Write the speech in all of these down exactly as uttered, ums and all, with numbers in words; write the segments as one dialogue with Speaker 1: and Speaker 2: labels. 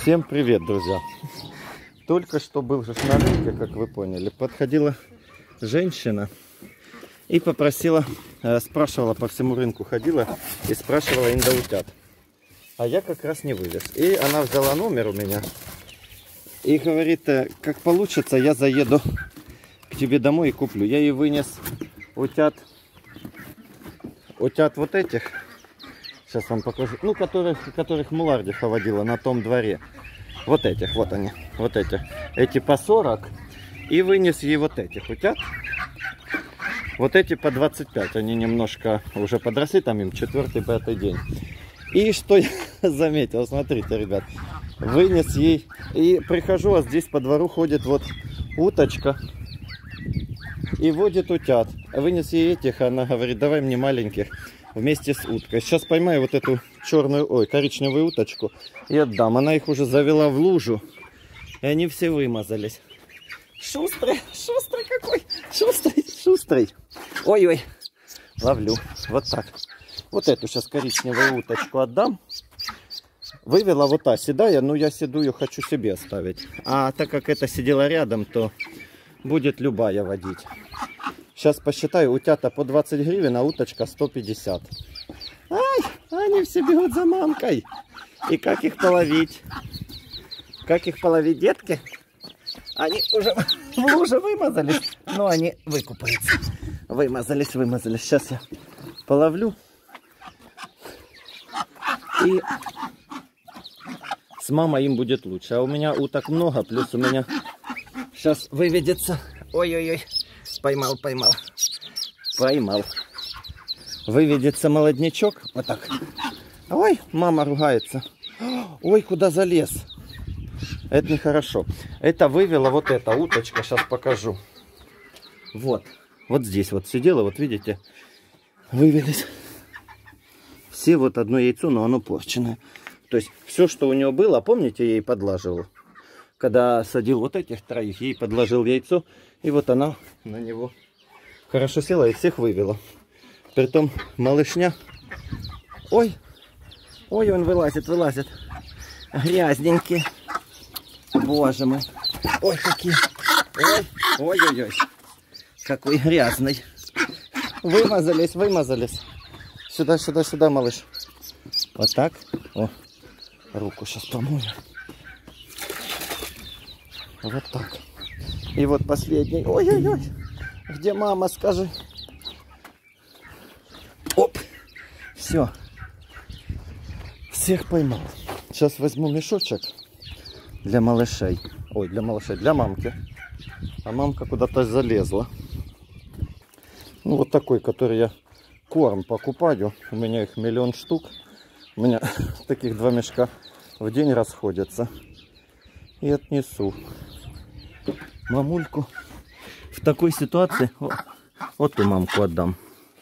Speaker 1: Всем привет, друзья! Только что был же на рынке, как вы поняли. Подходила женщина и попросила, спрашивала, по всему рынку ходила и спрашивала индоутят. А я как раз не вывез. И она взяла номер у меня и говорит, как получится, я заеду к тебе домой и куплю. Я ей вынес утят, утят вот этих. Сейчас вам покажу. Ну, которых, которых Мулардиха водила на том дворе. Вот этих, вот они. Вот эти. Эти по сорок. И вынес ей вот этих утят. Вот эти по двадцать пять. Они немножко уже подросли. Там им четвертый, пятый день. И что я заметил? Смотрите, ребят. Вынес ей. И прихожу, а здесь по двору ходит вот уточка. И водит утят. Вынес ей этих. Она говорит, давай мне маленьких. Вместе с уткой. Сейчас поймаю вот эту черную, ой, коричневую уточку и отдам. Она их уже завела в лужу. И они все вымазались. Шустрый, шустрый какой. Шустрый, шустрый. Ой-ой. Ловлю. Вот так. Вот эту сейчас коричневую уточку отдам. Вывела вот та седая, но я седую хочу себе оставить. А так как это сидела рядом, то будет любая водить. Сейчас посчитаю, утята по двадцать гривен, а уточка сто пятьдесят. Ай, они все бегут за мамкой. И как их половить? Как их половить, детки? Они уже в луже вымазались, но они выкупаются. Вымазались, вымазались. Сейчас я половлю. И с мамой им будет лучше. А у меня уток много, плюс у меня сейчас выведется. Ой-ой-ой. Поймал, поймал. Поймал. Выведется молоднячок. Вот так. Ой, мама ругается. Ой, куда залез. Это нехорошо. Это вывела вот эта уточка. Сейчас покажу. Вот. Вот здесь вот сидела. Вот видите. Вывелись. Все вот одно яйцо, но оно порченное. То есть все, что у нее было, помните, я ей подлаживал. Когда садил вот этих троих, ей подложил яйцо. И вот она на него хорошо села и всех вывела. Притом малышня. Ой, ой, он вылазит, вылазит. Грязненький. Боже мой. Ой, какие. Ой, ой, ой, ой. Какой грязный. Вымазались, вымазались. Сюда, сюда, сюда, малыш. Вот так. О, руку сейчас помою. Вот так. И вот последний. Ой-ой-ой. Где мама, скажи? Оп. Все. Всех поймал. Сейчас возьму мешочек для малышей. Ой, для малышей, для мамки. А мамка куда-то залезла. Ну, вот такой, который я корм покупаю. У меня их миллион штук. У меня таких два мешка в день расходятся. И отнесу мамульку. В такой ситуации вот, вот и мамку отдам.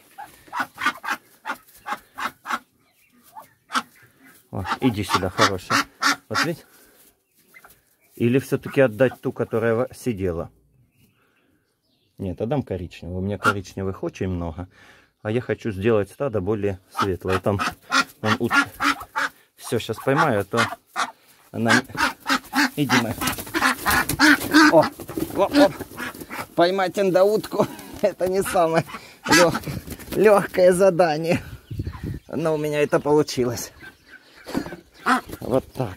Speaker 1: О, иди сюда, хорошая. Вот видишь? Или все-таки отдать ту, которая сидела? Нет, отдам коричневую. У меня коричневых очень много. А я хочу сделать стадо более светлое. Там он ут... Все, сейчас поймаю, а то она... Иди, моя. О, оп, оп. Поймать индоутку — это не самое лег... легкое задание. Но у меня это получилось. Вот так.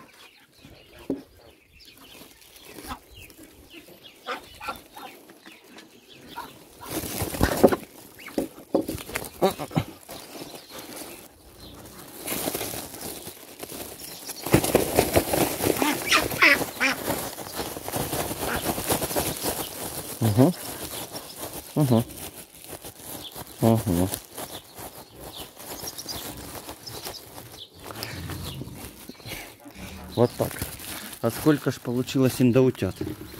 Speaker 1: Угу. Угу. Угу. Вот так. А сколько ж получилось индоутят?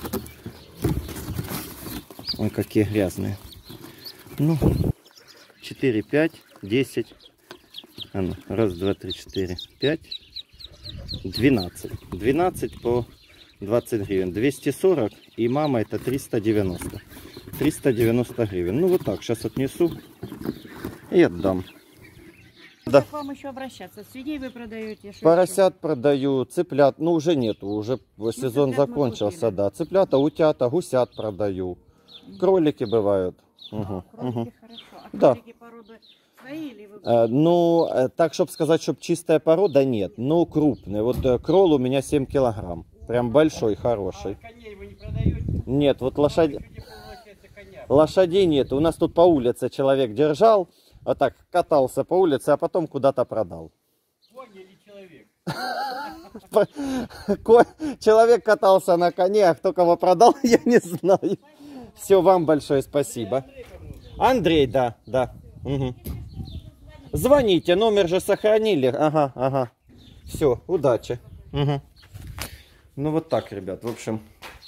Speaker 1: Ой, какие грязные. Ну, четыре, пять, десять. А ну, раз, два, три, четыре, пять, двенадцать. двенадцать по двадцать гривен. двести сорок. И мама это триста девяносто. триста девяносто гривен. Ну вот так, сейчас отнесу и отдам. Да.
Speaker 2: Как вам еще обращаться? Свиней вы продаете? Что
Speaker 1: Поросят продаю, цыплят, ну уже нету, уже сезон
Speaker 2: цыплят мы
Speaker 1: закончился,
Speaker 2: купили.
Speaker 1: да. Цыплята, утята, гусят продаю. Кролики бывают.
Speaker 2: А,
Speaker 1: Угу,
Speaker 2: кролики
Speaker 1: угу.
Speaker 2: хорошо. А
Speaker 1: Да.
Speaker 2: кролики породы свои или вы?
Speaker 1: Э, ну, э, так, чтобы сказать, чтобы чистая порода, нет. Ну, крупный. Вот э, кролл у меня семь килограмм. Прям большой, хороший.
Speaker 3: А коней вы не продаете?
Speaker 1: Нет, вот лошадь...
Speaker 3: Чуть не получается коня.
Speaker 1: лошадей нет. У нас тут по улице человек держал, вот так катался по улице, а потом куда-то продал.
Speaker 3: Конь или человек?
Speaker 1: Ко- Человек катался на коне, а кто кого продал, я не знаю. Все, вам большое спасибо. Андрей, да, да. Угу. Звоните, номер же сохранили. Ага, ага. Все, удачи. Угу. Ну вот так, ребят. В общем,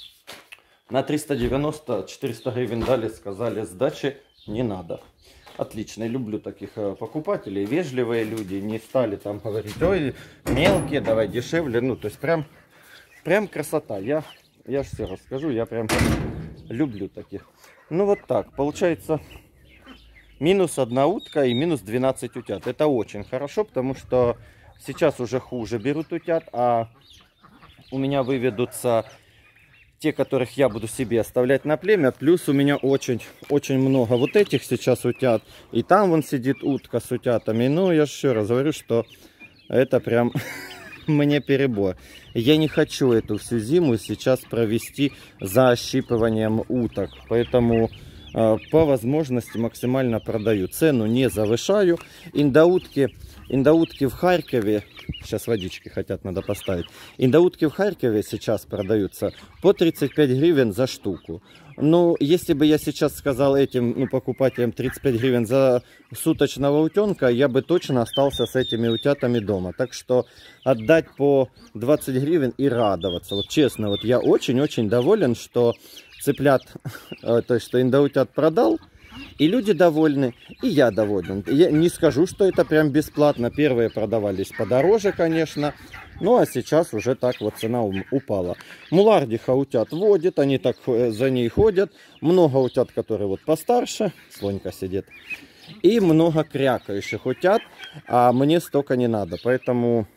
Speaker 1: на триста девяносто четыреста гривен дали, сказали, сдачи не надо. Отлично, я люблю таких покупателей, вежливые люди, не стали там говорить, ой, мелкие, давай дешевле. Ну, то есть прям, прям красота. Я, я же все расскажу, я прям люблю таких. Ну вот так, получается минус одна утка и минус двенадцать утят. Это очень хорошо, потому что сейчас уже хуже берут утят, а у меня выведутся те, которых я буду себе оставлять на племя. Плюс у меня очень, очень много вот этих сейчас утят. И там вон сидит утка с утятами. Ну, я же еще раз говорю, что это прям мне перебор. Я не хочу эту всю зиму сейчас провести за ощипыванием уток. Поэтому э, по возможности максимально продаю. Цену не завышаю. Индоутки, индоутки в Харькове, сейчас водички хотят, надо поставить. Индоутки в Харькове сейчас продаются по тридцать пять гривен за штуку. Ну, если бы я сейчас сказал этим, ну, покупателям тридцать пять гривен за суточного утенка, я бы точно остался с этими утятами дома. Так что отдать по двадцать гривен и радоваться. Вот честно, вот я очень-очень доволен, что цыплят, то есть что индоутят продал. И люди довольны, и я доволен. Я не скажу, что это прям бесплатно. Первые продавались подороже, конечно. Ну, а сейчас уже так вот цена упала. Мулардиха утят водит, они так за ней ходят. Много утят, которые вот постарше. Слонька сидит. И много крякающих утят, а мне столько не надо. Поэтому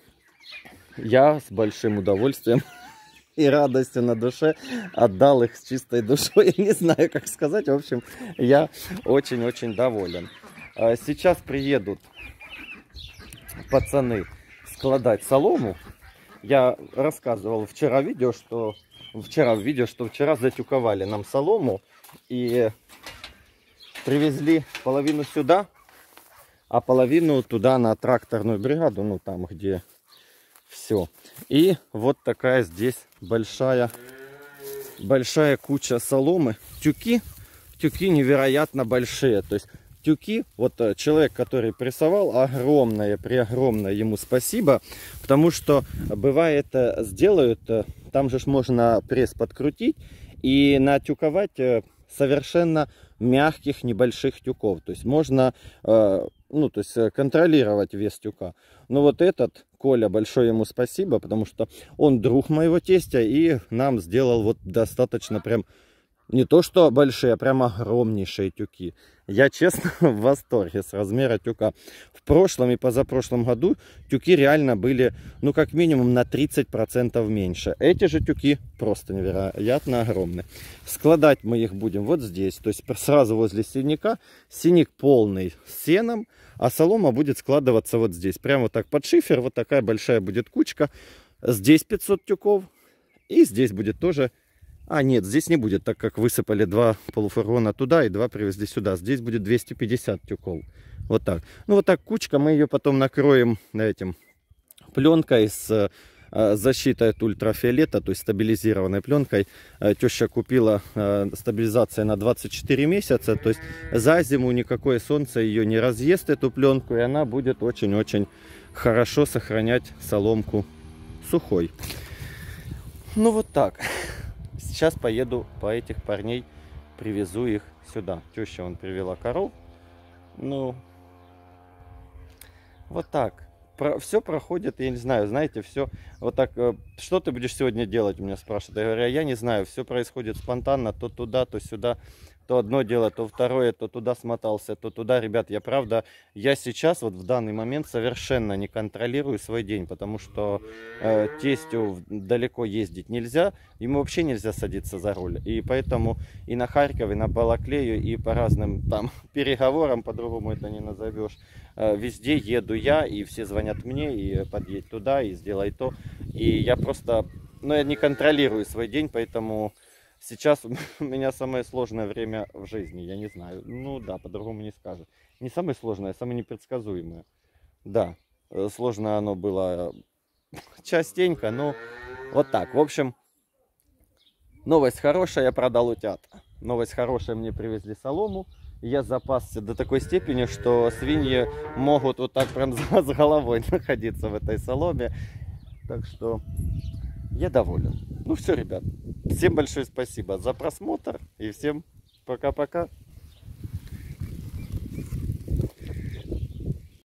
Speaker 1: я с большим удовольствием и радостью на душе отдал их с чистой душой. Я не знаю, как сказать. В общем, я очень-очень доволен. Сейчас приедут пацаны складать солому. Я рассказывал вчера видео, что вчера в видео, что вчера затюковали нам солому и привезли половину сюда, а половину туда на тракторную бригаду, ну там где все. И вот такая здесь большая, большая куча соломы. Тюки, тюки невероятно большие. То есть тюки, вот человек, который прессовал, огромное, преогромное ему спасибо. Потому что бывает, сделают, там же можно пресс подкрутить и натюковать совершенно мягких небольших тюков. То есть можно ну, то есть контролировать вес тюка. Но вот этот Коля, большое ему спасибо, потому что он друг моего тестя и нам сделал вот достаточно прям не то что большие, а прям огромнейшие тюки. Я честно в восторге с размера тюка. В прошлом и позапрошлом году тюки реально были, ну, как минимум на тридцать процентов меньше. Эти же тюки просто невероятно огромные. Складать мы их будем вот здесь, то есть сразу возле синяка. Синик полный с сеном, а солома будет складываться вот здесь. Прямо вот так под шифер, вот такая большая будет кучка. Здесь пятьсот тюков, и здесь будет тоже... А, нет, здесь не будет, так как высыпали два полуфургона туда и два привезли сюда. Здесь будет двести пятьдесят тюков. Вот так. Ну, вот так кучка. Мы ее потом накроем этим пленкой с э, защитой от ультрафиолета, то есть стабилизированной пленкой. Э, теща купила э, стабилизация на двадцать четыре месяца. То есть за зиму никакое солнце ее не разъест, эту пленку. И она будет очень-очень хорошо сохранять соломку сухой. Ну, вот так. Сейчас поеду по этих парней, привезу их сюда. Теща вон привела коров. Ну, вот так. Про, все проходит, я не знаю, знаете, все вот так. Что ты будешь сегодня делать, меня спрашивают. Я говорю, я не знаю, все происходит спонтанно, то туда, то сюда. то одно дело, то второе, то туда смотался, то туда. Ребят, я правда, я сейчас вот в данный момент совершенно не контролирую свой день, потому что э, тестю далеко ездить нельзя, ему вообще нельзя садиться за руль. И поэтому и на Харьков, и на Балаклею, и по разным там переговорам, по-другому это не назовешь, э, везде еду я, и все звонят мне, и подъедь туда, и сделай то. И я просто, ну, я не контролирую свой день, поэтому... Сейчас у меня самое сложное время в жизни, я не знаю. Ну да, по-другому не скажу. Не самое сложное, а самое непредсказуемое. Да, э, сложно оно было частенько, но вот так. В общем, новость хорошая, я продал утят. Новость хорошая, мне привезли солому. Я запасся до такой степени, что свиньи могут вот так прям с головой находиться в этой соломе. Так что... Я доволен. Ну все, ребят. Всем большое спасибо за просмотр. И всем пока-пока.